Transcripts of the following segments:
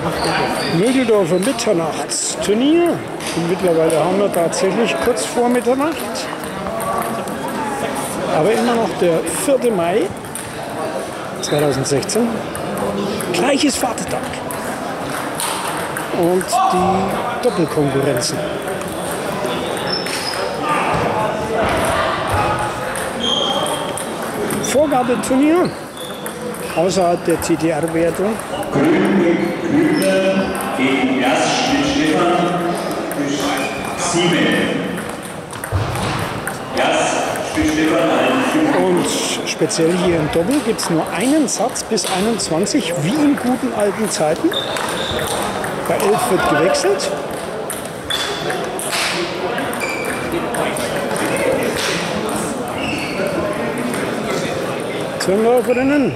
Moegeldorfer Mitternachtsturnier. Und mittlerweile haben wir tatsächlich kurz vor Mitternacht. Aber immer noch der 4. Mai 2016. Gleiches Vatertag. Und die Doppelkonkurrenzen. Vorgabeturnier außerhalb der TTR-Wertung. Grün gegen Jas Stefan 7. Jas Stefan. Und speziell hier im Doppel gibt es nur einen Satz bis 21, wie in guten alten Zeiten. Bei 11 wird gewechselt. Zwölfläuferinnen.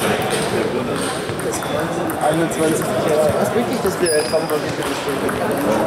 Das ist wirklich, dass wir Hamburg nicht